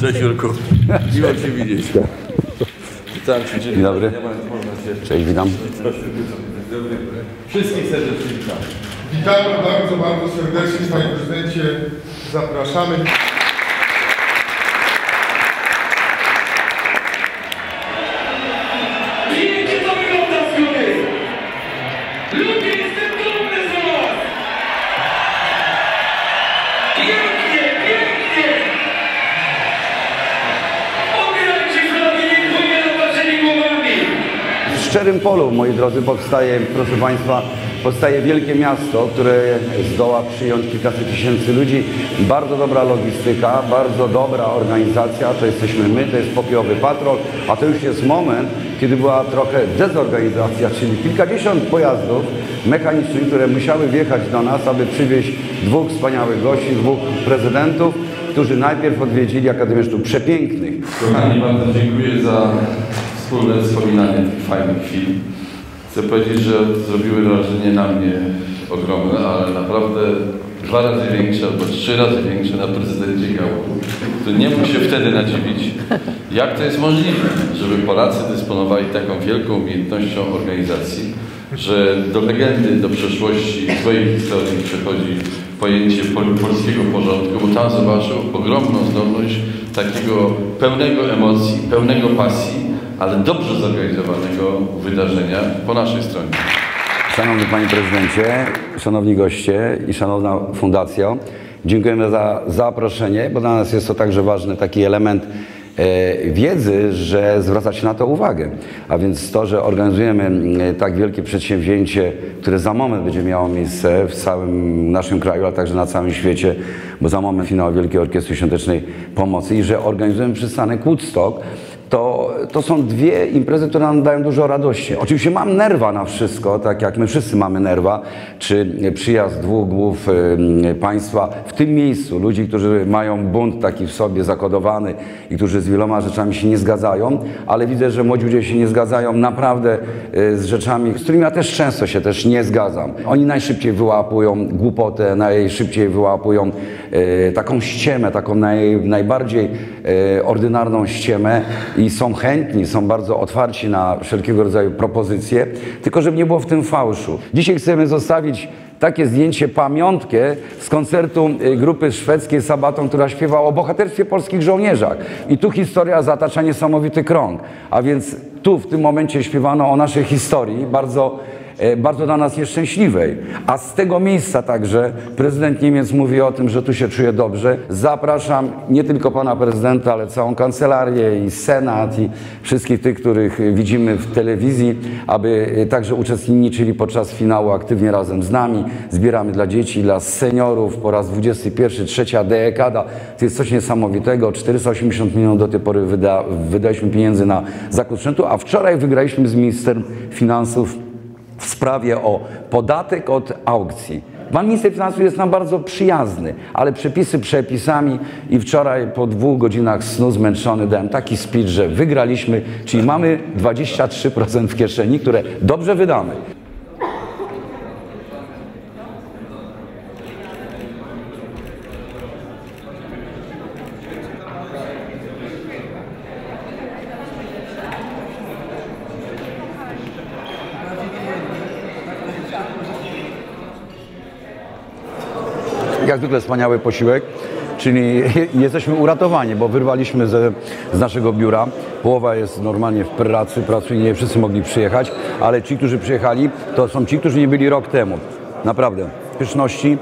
Cześć Jurku, miło Cię widzieć. Witam Cię. Dzień dobry. Cześć, witam. Wszystkich serdecznie witam. Witamy bardzo, bardzo serdecznie, Panie Prezydencie. Zapraszamy. Pięknie to wygląda z góry! Ludzie, jestem dumny z was! Pięknie, pięknie! Obierajcie flagi, niech płynie nad waszymi głowami! W szczerym polu, moi drodzy, powstaje, proszę Państwa, powstaje wielkie miasto, które zdoła przyjąć kilkaset tysięcy ludzi. Bardzo dobra logistyka, bardzo dobra organizacja, to jesteśmy my, to jest Pokojowy Patrol, a to już jest moment, kiedy była trochę dezorganizacja, czyli kilkadziesiąt pojazdów mechanicznych, które musiały wjechać do nas, aby przywieźć dwóch wspaniałych gości, dwóch prezydentów, którzy najpierw odwiedzili Akademię Sztuk Przepięknych. Kochani, bardzo dziękuję za wspólne wspominanie tych fajnych chwil. Chcę powiedzieć, że zrobiły wrażenie na mnie ogromne, ale naprawdę 2 razy większe albo 3 razy większe na prezydencie Gałku, który nie mógł się wtedy nadziwić, jak to jest możliwe, żeby Polacy dysponowali taką wielką umiejętnością organizacji, że do legendy, do przeszłości swojej historii przechodzi pojęcie polskiego porządku, bo tam zobaczył ogromną zdolność takiego pełnego emocji, pełnego pasji, ale dobrze zorganizowanego wydarzenia po naszej stronie. Szanowny Panie Prezydencie, Szanowni goście i Szanowna Fundacja, dziękujemy za zaproszenie, bo dla nas jest to także ważny taki element wiedzy, że zwraca się na to uwagę. A więc to, że organizujemy tak wielkie przedsięwzięcie, które za moment będzie miało miejsce w całym naszym kraju, ale także na całym świecie, bo za moment finał Wielkiej Orkiestry Świątecznej Pomocy i że organizujemy przystanek Woodstock, to są dwie imprezy, które nam dają dużo radości. Oczywiście mam nerwa na wszystko, tak jak my wszyscy mamy nerwa, czy przyjazd dwóch głów państwa w tym miejscu, ludzi, którzy mają bunt taki w sobie zakodowany i którzy z wieloma rzeczami się nie zgadzają, ale widzę, że młodzi ludzie się nie zgadzają naprawdę z rzeczami, z którymi ja też często się też nie zgadzam. Oni najszybciej wyłapują głupotę, najszybciej wyłapują taką ściemę, taką najbardziej ordynarną ściemę i są chętni, są bardzo otwarci na wszelkiego rodzaju propozycje, tylko żeby nie było w tym fałszu. Dzisiaj chcemy zostawić takie zdjęcie, pamiątkę z koncertu grupy szwedzkiej Sabaton, która śpiewała o bohaterstwie polskich żołnierzach. I tu historia zatacza niesamowity krąg. A więc tu w tym momencie śpiewano o naszej historii, bardzo dla nas nieszczęśliwej. A z tego miejsca także prezydent Niemiec mówi o tym, że tu się czuje dobrze. Zapraszam nie tylko pana prezydenta, ale całą kancelarię i senat i wszystkich tych, których widzimy w telewizji, aby także uczestniczyli podczas finału aktywnie razem z nami. Zbieramy dla dzieci, dla seniorów po raz 21, trzecia dekada. To jest coś niesamowitego. 480 milionów do tej pory wydaliśmy pieniędzy na zakup sprzętu, a wczoraj wygraliśmy z ministrem finansów w sprawie o podatek od aukcji. Pan minister finansów jest nam bardzo przyjazny, ale przepisy przepisami i wczoraj po 2 godzinach snu zmęczony dałem taki speech, że wygraliśmy, czyli mamy 23% w kieszeni, które dobrze wydamy. Jak zwykle wspaniały posiłek, czyli jesteśmy uratowani, bo wyrwaliśmy z naszego biura. Połowa jest normalnie w pracy, pracuje, nie wszyscy mogli przyjechać, ale ci, którzy przyjechali, to są ci, którzy nie byli rok temu. Naprawdę, pyszności.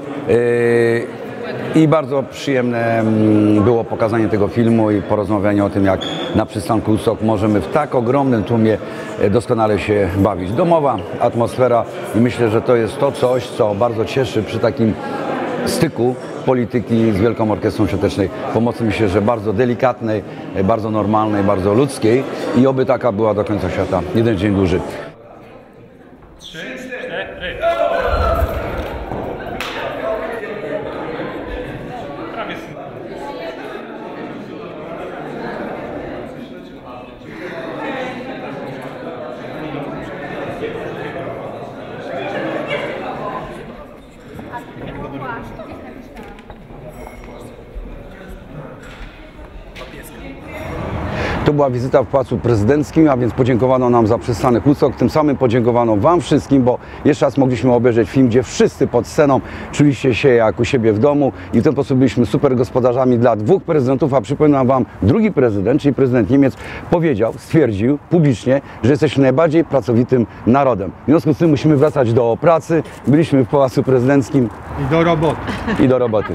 I bardzo przyjemne było pokazanie tego filmu i porozmawianie o tym, jak na przystanku Woodstock możemy w tak ogromnym tłumie doskonale się bawić. Domowa atmosfera i myślę, że to jest to coś, co bardzo cieszy przy takim styku polityki z Wielką Orkiestrą Świątecznej Pomocy. Myślę, że bardzo delikatnej, bardzo normalnej, bardzo ludzkiej i oby taka była do końca świata. Jeden dzień duży. Papieska. To była wizyta w Pałacu Prezydenckim, a więc podziękowano nam za przystanek Woodstock. Tym samym podziękowano Wam wszystkim, bo jeszcze raz mogliśmy obejrzeć film, gdzie wszyscy pod sceną czuliście się jak u siebie w domu i w ten sposób byliśmy super gospodarzami dla dwóch prezydentów, a przypominam Wam, drugi prezydent, czyli prezydent Niemiec, powiedział, stwierdził publicznie, że jesteśmy najbardziej pracowitym narodem. W związku z tym musimy wracać do pracy. Byliśmy w Pałacu Prezydenckim I do roboty. i do roboty.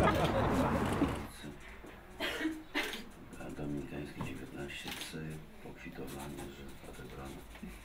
Dominikański 19C, pokwitowanie, że odebrano.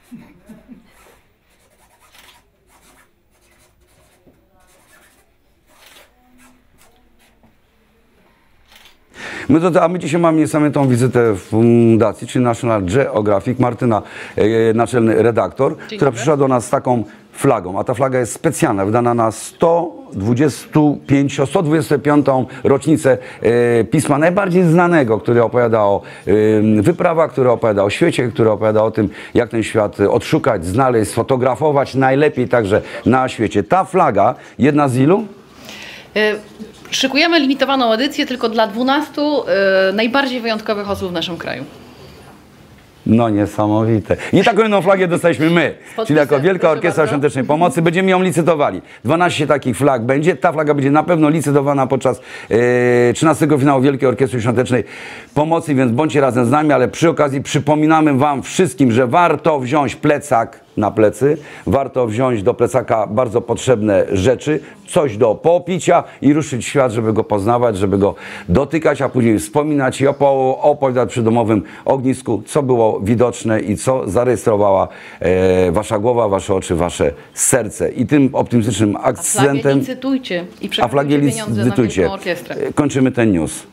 A my dzisiaj mamy niesamowitą wizytę w fundacji, czyli National Geographic. Martyna, naczelny redaktor, która przyszła do nas z taką flagą, a ta flaga jest specjalna, wydana na 125. rocznicę pisma najbardziej znanego, które opowiada o wyprawach, które opowiada o świecie, które opowiada o tym, jak ten świat odszukać, znaleźć, sfotografować najlepiej także na świecie. Ta flaga, jedna z ilu? Szykujemy limitowaną edycję tylko dla 12 najbardziej wyjątkowych osób w naszym kraju. No niesamowite. I taką jedną flagę dostaliśmy my, czyli jako Wielka Orkiestra Świątecznej Pomocy. Będziemy ją licytowali. 12 takich flag będzie. Ta flaga będzie na pewno licytowana podczas 13 finału Wielkiej Orkiestry Świątecznej Pomocy, więc bądźcie razem z nami, ale przy okazji przypominamy Wam wszystkim, że warto wziąć plecak na plecy, warto wziąć do plecaka bardzo potrzebne rzeczy, coś do popicia i ruszyć w świat, żeby go poznawać, żeby go dotykać, a później wspominać i opowiadać przy domowym ognisku, co było widoczne i co zarejestrowała Wasza głowa, Wasze oczy, Wasze serce. I tym optymistycznym akcentem... A flagi licytujcie i przekazujcie pieniądze na Wielką Orkiestrę. Kończymy ten news.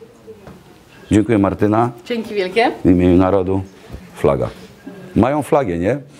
Dziękuję, Martyna. Dzięki wielkie. W imieniu narodu flaga. Mają flagę, nie?